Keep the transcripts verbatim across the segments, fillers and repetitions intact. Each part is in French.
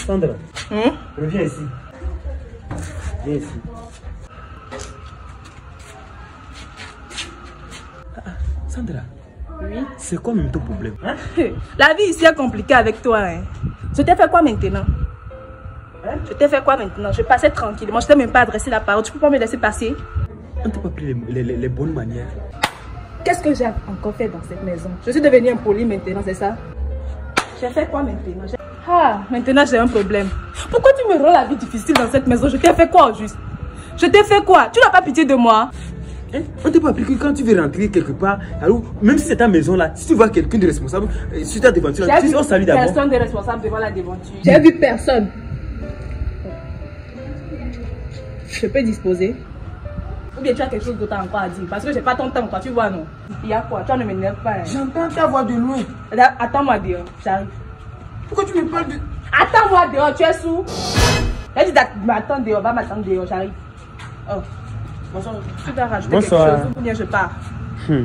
Sandra, Hum? reviens ici. Viens ici. Ah, Sandra. Oui. C'est quoi même ton problème? Hein? La vie ici est compliquée avec toi. Hein. Je t'ai fait quoi maintenant? Hein? Je t'ai fait quoi maintenant? Je passais tranquillement. Je t'ai même pas adressé la parole. Tu peux pas me laisser passer? On t'a pas pris les, les, les bonnes manières. Qu'est-ce que j'ai encore fait dans cette maison? Je suis devenue impolie maintenant, c'est ça? J'ai fait quoi maintenant? Ah, maintenant j'ai un problème. Pourquoi tu me rends la vie difficile dans cette maison? Je t'ai fait quoi au juste? Je t'ai fait quoi? Tu n'as pas pitié de moi? Hein? On t'a pas appris que quand tu veux rentrer quelque part, alors, même si c'est ta maison là, si tu vois quelqu'un de responsable sur ta devanture, tu sais, on salue d'abord. Personne de responsable devant la devanture. J'ai vu personne. Je peux disposer? Ou bien tu as quelque chose d'autre encore à dire? Parce que j'ai pas ton temps, quoi, tu vois, non? Il y a quoi? Tu ne m'énerves pas. Hein? J'entends ta voix de loin. Attends-moi dehors, j'arrive. Pourquoi tu me parles de... Attends-moi dehors, tu es sourd? J'ai dit m'attends dehors, va m'attendre dehors, j'arrive. Oh. Bonsoir. Tu dois rajouter Bonsoir. quelque chose ou bien je pars. Hmm.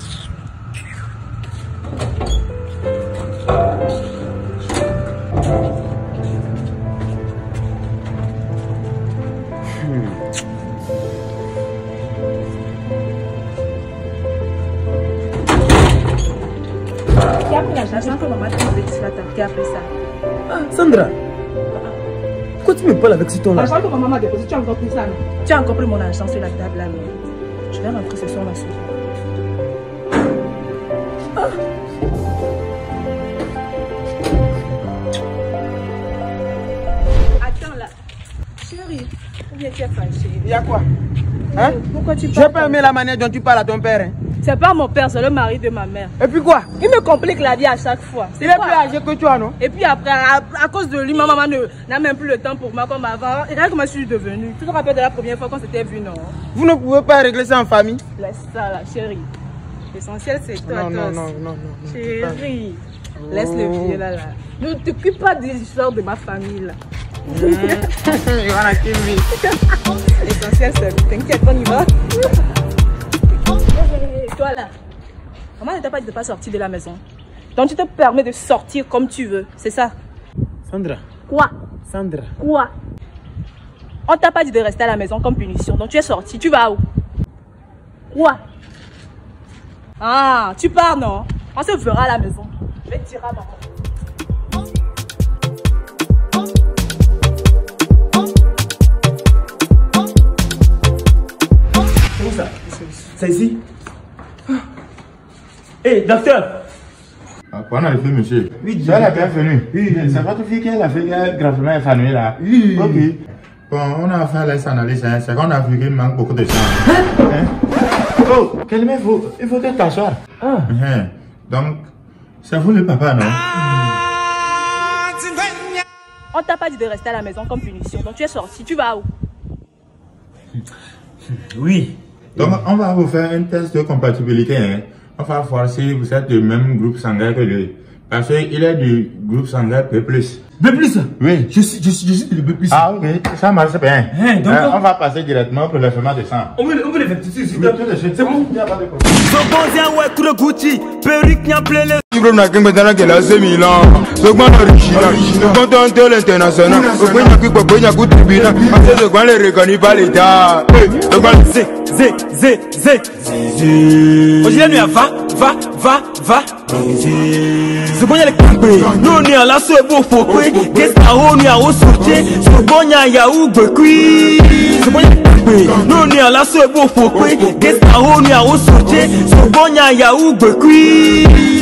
Qui a pris la charge? Que maman te dit là, qui a pris ça? Ah, Sandra, pourquoi tu me parles avec ce ton-là? L'argent que maman m'a déposé, tu as encore pris ça, non? Tu as encore pris mon argent sur la table là, non? Je vais rentrer ce soir, ma soeur. Ah. Attends là. Chérie, ou bien tu es fâchée? Il y a quoi? Hein? Pourquoi tu parles? J'ai pas aimé la manière dont tu parles à ton père. Hein? C'est pas mon père, c'est le mari de ma mère. Et puis quoi? Il me complique la vie à chaque fois. Il est plus âgé que toi, non? Et puis après, à, à cause de lui, ma maman n'a même plus le temps pour moi comme avant. Et regarde comment je suis devenue. Tu te rappelles de la première fois qu'on s'était vu, non? Vous ne pouvez pas régler ça en famille? Laisse ça là, chérie. L'essentiel c'est toi. Non, non, toi. non, non, non. Chérie, Oh. laisse le vieux là là. Ne t'occupe pas des histoires de ma famille là. L'essentiel c'est, t'inquiète, on y va. Hey, toi là, maman ne t'a pas dit de pas sortir de la maison. Donc tu te permets de sortir comme tu veux, c'est ça? Sandra. Quoi? Sandra. Quoi? On t'a pas dit de rester à la maison comme punition, donc tu es sorti, tu vas où? Quoi? Ah, tu pars non? On se verra à la maison. Je vais te tirer à maman. C'est où ça? C'est ici? Hé, hey, docteur! Ah, quoi, on a fait, monsieur? Oui, tu es la bienvenue. Oui, c'est votre fille qui a fait gravement évanouie là. Oui. Ok. Bon, on a fait les analyses, hein. C'est qu'on a vu qu'il manque beaucoup de sang. Hein? Oh, quel il faut, il faut t'asseoir. Ah. Hein. Donc, c'est vous le papa, non? On t'a pas dit de rester à la maison comme punition, donc tu es sorti, tu vas où? Oui. Donc, on va vous faire un test de compatibilité. Hein. On va voir si vous êtes du même groupe sanguin que lui. Parce qu'il est du groupe sanguin B plus. B plus? Oui. Je suis, je suis, je suis du B plus. Ah, ok. Ça marche bien. Hein, donc euh, on va passer directement pour le lèvement de sang. On veut, on veut les faire tout de suite. Oui, tout de suite. C'est bon? Il n'y a pas de problème. Sokozia ouais kuro Gucci, perruque n'a plus les. Ibro na kengbe tana kela se Milan. Sogban original. Sogban ton tel international. Sogban na kikpo gbe na ku tribuna. Ase sogban le reconi par l'état. Sogban zé zé zé zé zé. Oje nu ya va va va va. Sogban ya le kambe. No ni ala so ebo fokwe. Gesta ho ni awo soje. Sogban ya ya u gbekui. Sogban ya le kambe. No ni ala so ebo fokwe. Gesta ho ni awo soje. Sogban ya ya u gbekui.